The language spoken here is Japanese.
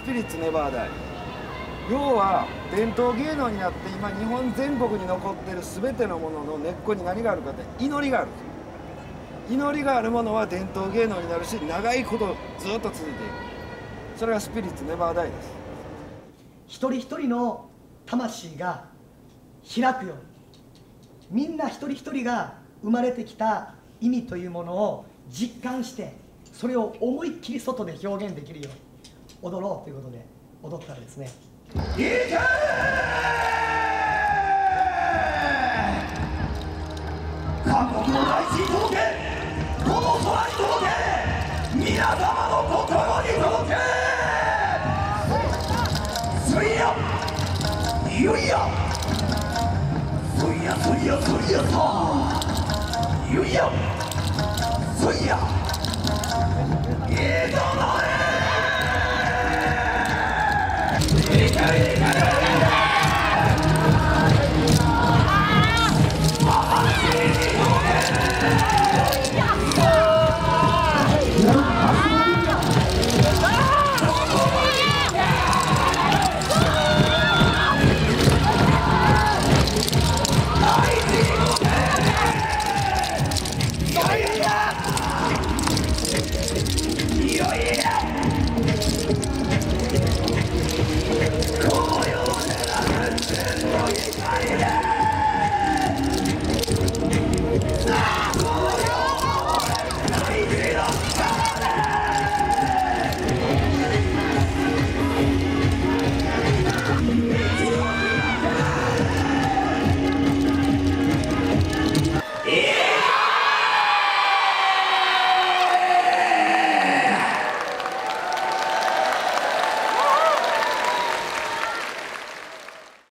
ピリッツネバーダイ。要は伝統芸能になって今日本全国に残ってる全てのものの根っこに何があるかって祈りがあるんですよ。祈りがあるものは伝統芸能になるし、長いことずっと続いていく。それがスピリッツネバーダイです。 一人一人の魂が開くように、みんな一人一人が生まれてきた意味というものを実感して、それを思いっきり外で表現できるように踊ろうということで踊ったらですね、いけ韓国の大地に届け、この空に届け、皆様の心に届け、そいやゆいやそいやそいやそいやさゆいやそいや